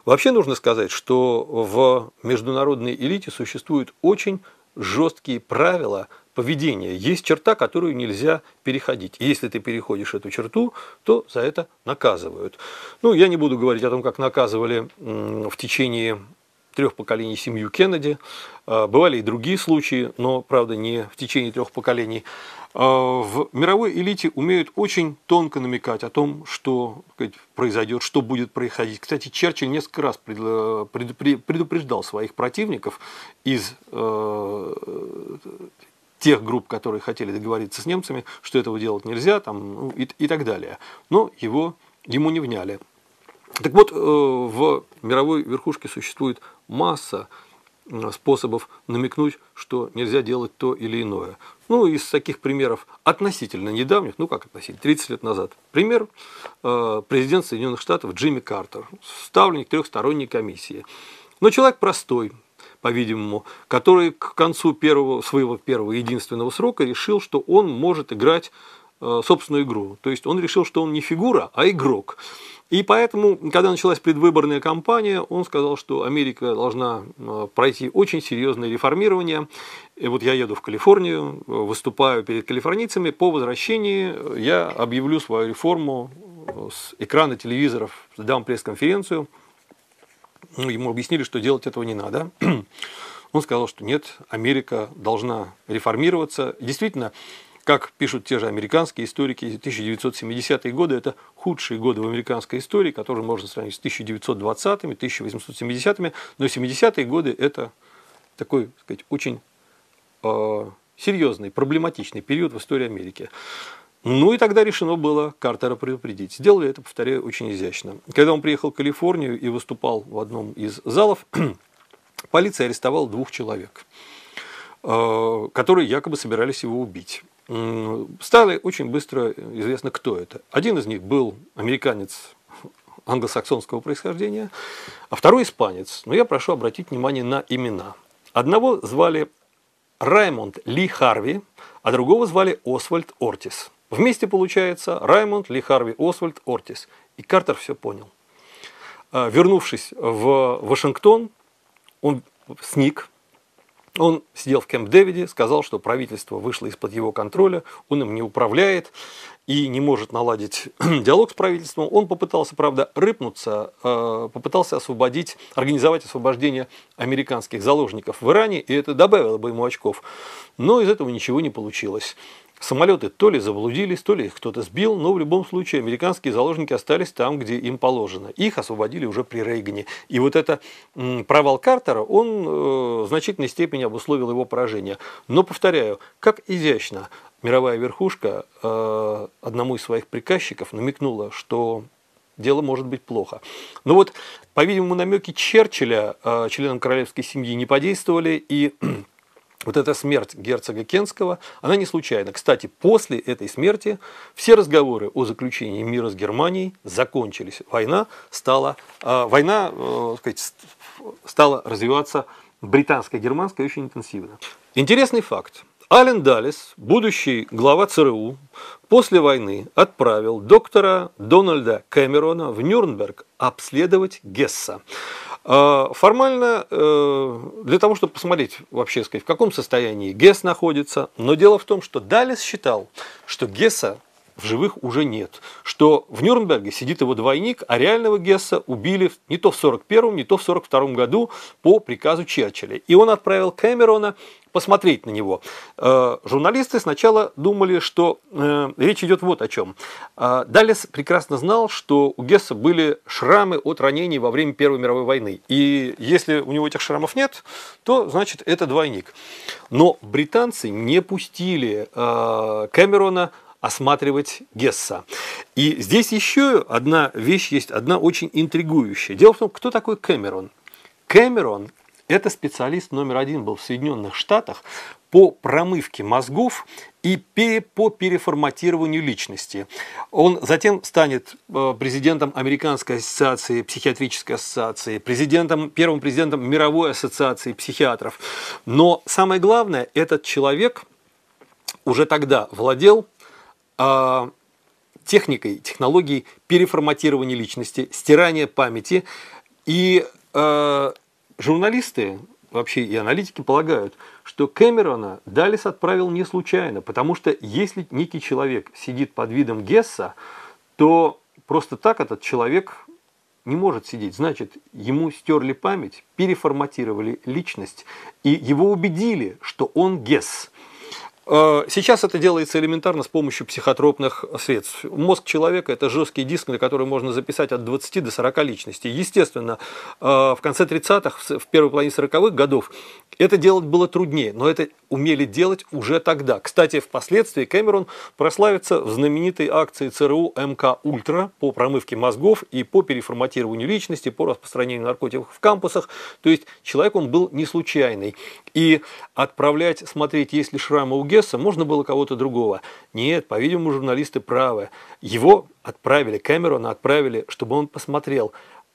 Вообще нужно сказать, что в международной элите существуют очень жесткие правила поведения. Есть черта, которую нельзя переходить. И если ты переходишь эту черту, то за это наказывают. Ну, я не буду говорить о том, как наказывали в течение 3 поколений семью Кеннеди. Бывали и другие случаи, но, правда, не в течение 3 поколений. В мировой элите умеют очень тонко намекать о том, что произойдет, что будет происходить. Кстати, Черчилль несколько раз предупреждал своих противников из тех групп, которые хотели договориться с немцами, что этого делать нельзя, там, и так далее. Но ему не вняли. Так вот, в мировой верхушке существует масса способов намекнуть, что нельзя делать то или иное. Ну, из таких примеров относительно недавних, ну как относительно, 30 лет назад. Пример: президент Соединенных Штатов Джимми Картер, ставленник трехсторонней комиссии. Но человек простой, по-видимому, который к концу своего первого единственного срока решил, что он может играть собственную игру. То есть он решил, что он не фигура, а игрок. И поэтому, когда началась предвыборная кампания, он сказал, что Америка должна пройти очень серьезное реформирование. И вот я еду в Калифорнию, выступаю перед калифорнийцами. По возвращении я объявлю свою реформу с экрана телевизоров, дам пресс-конференцию. Ему объяснили, что делать этого не надо. Он сказал, что нет, Америка должна реформироваться. Действительно, как пишут те же американские историки, 1970-е годы – это худшие годы в американской истории, которые можно сравнить с 1920-ми, 1870-ми, но 70-е годы – это такой, так сказать, очень серьезный, проблематичный период в истории Америки. Ну и тогда решено было Картера предупредить. Сделали это, повторяю, очень изящно. Когда он приехал в Калифорнию и выступал в одном из залов, полиция арестовала 2 человек, которые якобы собирались его убить. Стало очень быстро известно, кто это. Один из них был американец англосаксонского происхождения, а второй испанец. Но я прошу обратить внимание на имена. Одного звали Раймонд Ли Харви, а другого звали Освальд Ортис. Вместе получается Раймонд Ли Харви Освальд Ортис. И Картер все понял. Вернувшись в Вашингтон, он сник. Он сидел в Кэмп-Дэвиде, сказал, что правительство вышло из-под его контроля, он им не управляет и не может наладить диалог с правительством. Он попытался, правда, рыпнуться, попытался организовать освобождение американских заложников в Иране, и это добавило бы ему очков. Но из этого ничего не получилось. Самолеты то ли заблудились, то ли их кто-то сбил, но в любом случае американские заложники остались там, где им положено. Их освободили уже при Рейгане. И вот это провал Картера, он в значительной степени обусловил его поражение. Но, повторяю, как изящно мировая верхушка одному из своих приказчиков намекнула, что дело может быть плохо. Но вот, по-видимому, намеки Черчилля членам королевской семьи не подействовали, и вот эта смерть герцога Кентского, она не случайна. Кстати, после этой смерти все разговоры о заключении мира с Германией закончились. Война стала развиваться британско-германской очень интенсивно. Интересный факт. Аллен Даллес, будущий глава ЦРУ, после войны отправил доктора Дональда Кэмерона в Нюрнберг обследовать Гесса. Формально для того, чтобы посмотреть вообще, сказать, в каком состоянии Гесс находится. Но дело в том, что Даллес считал, что Гесса в живых уже нет, что в Нюрнберге сидит его двойник, а реального Гесса убили не то в 1941, не то в 1942 году по приказу Черчилля. И он отправил Кэмерона посмотреть на него. Журналисты сначала думали, что речь идет вот о чем. Даллес прекрасно знал, что у Гесса были шрамы от ранений во время Первой мировой войны. И если у него этих шрамов нет, то значит это двойник. Но британцы не пустили Кэмерона осматривать Гесса. И здесь еще одна вещь есть, одна очень интригующая. Дело в том, кто такой Кэмерон. Кэмерон – это специалист номер 1 был в Соединенных Штатах по промывке мозгов и по переформатированию личности. Он затем станет президентом Американской ассоциации, психиатрической ассоциации, первым президентом Мировой ассоциации психиатров. Но самое главное, этот человек уже тогда владел техникой, технологией переформатирования личности, стирания памяти И журналисты вообще и аналитики полагают, что Кэмерона Даллес отправил не случайно, потому что если некий человек сидит под видом Гесса, то просто так этот человек не может сидеть. Значит, ему стерли память, переформатировали личность и его убедили, что он Гесс. Сейчас это делается элементарно с помощью психотропных средств. Мозг человека – это жесткий диск, на который можно записать от 20 до 40 личностей. Естественно, в конце 30-х, в первой половине 40-х годов это делать было труднее, но это умели делать уже тогда. Кстати, впоследствии Кэмерон прославится в знаменитой акции ЦРУ МК Ультра по промывке мозгов и по переформатированию личности, по распространению наркотиков в кампусах. То есть человек он был не случайный. И отправлять смотреть, есть ли шрамы у Гесса, можно было кого-то другого. Нет, по-видимому, журналисты правы. Его отправили, Кэмерона отправили, чтобы он посмотрел,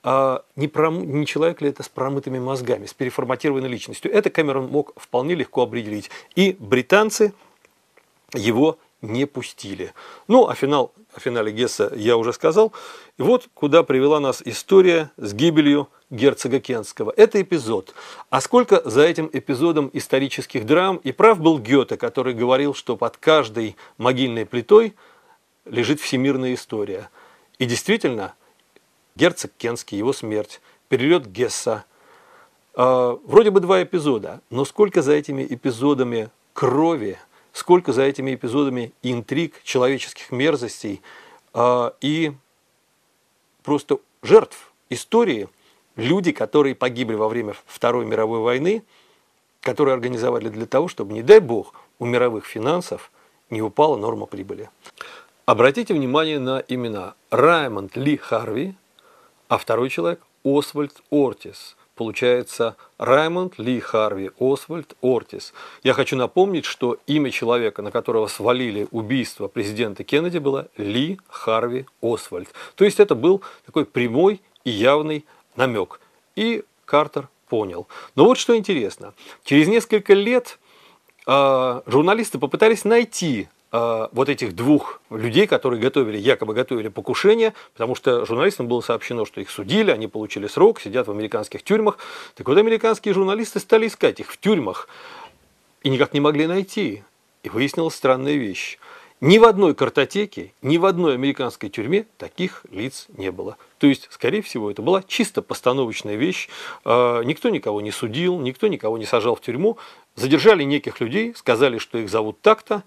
не человек ли это с промытыми мозгами, с переформатированной личностью. Это Кэмерон мог вполне легко определить. И британцы его не пустили. Ну, о финале Гесса я уже сказал. И вот куда привела нас история с гибелью герцога Кентского. Это эпизод. А сколько за этим эпизодом исторических драм? И прав был Гёте, который говорил, что под каждой могильной плитой лежит всемирная история. И действительно, герцог Кентский, его смерть, перелет Гесса. Вроде бы 2 эпизода, но сколько за этими эпизодами крови, сколько за этими эпизодами интриг, человеческих мерзостей и просто жертв истории. Люди, которые погибли во время Второй мировой войны, которые организовали для того, чтобы, не дай бог, у мировых финансов не упала норма прибыли. Обратите внимание на имена. Раймонд Ли Харви, а второй человек Освальд Ортис. Получается Раймонд Ли Харви, Освальд Ортис. Я хочу напомнить, что имя человека, на которого свалили убийство президента Кеннеди, было Ли Харви Освальд. То есть это был такой прямой и явный намек. И Картер понял. Но вот что интересно. Через несколько лет журналисты попытались найти вот этих 2 людей, которые якобы готовили покушение, потому что журналистам было сообщено, что их судили, они получили срок, сидят в американских тюрьмах. Так вот, американские журналисты стали искать их в тюрьмах и никак не могли найти. И выяснилась странная вещь. Ни в одной картотеке, ни в одной американской тюрьме таких лиц не было. То есть, скорее всего, это была чисто постановочная вещь. Никто никого не судил, никто никого не сажал в тюрьму. Задержали неких людей, сказали, что их зовут так-то.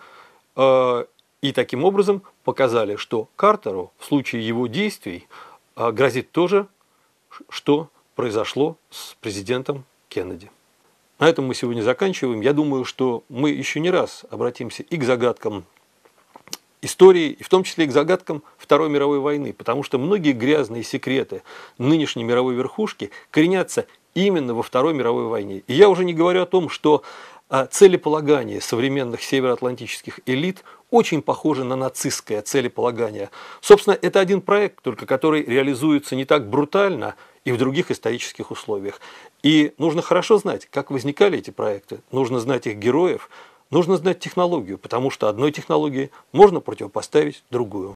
И таким образом показали, что Картеру в случае его действий грозит то же, что произошло с президентом Кеннеди. На этом мы сегодня заканчиваем. Я думаю, что мы еще не раз обратимся и к загадкам истории, и в том числе и к загадкам Второй мировой войны, потому что многие грязные секреты нынешней мировой верхушки коренятся именно во Второй мировой войне. И я уже не говорю о том, что целеполагание современных североатлантических элит очень похоже на нацистское целеполагание. Собственно, это один проект, только который реализуется не так брутально и в других исторических условиях. И нужно хорошо знать, как возникали эти проекты, нужно знать их героев, нужно знать технологию, потому что одной технологии можно противопоставить другую.